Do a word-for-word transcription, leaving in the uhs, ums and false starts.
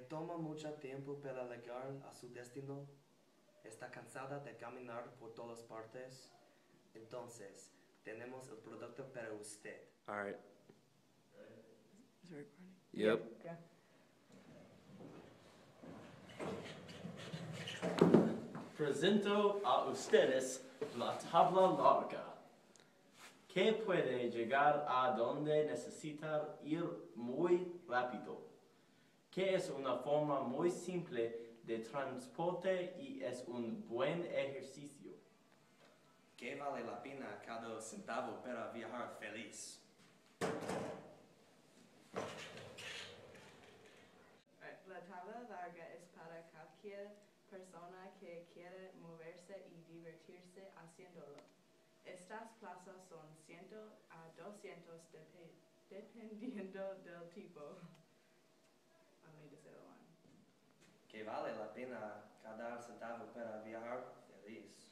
toma mucho tiempo para llegar a su destino. Está cansada de caminar por todas partes. Entonces, tenemos el producto para usted. All right. Is it recording? Yep. Yeah. Presento a ustedes la tabla larga, que puede llegar a donde necesita ir muy rápido, que es una forma muy simple de transporte y es un buen ejercicio. Que vale la pena cada centavo para viajar feliz. La tabla larga es para cualquier persona que quiere moverse y divertirse haciéndolo. Estas plazas son cien a doscientos dep dependiendo del tipo. I made to say that one. Que vale la pena cada centavo para viajar feliz.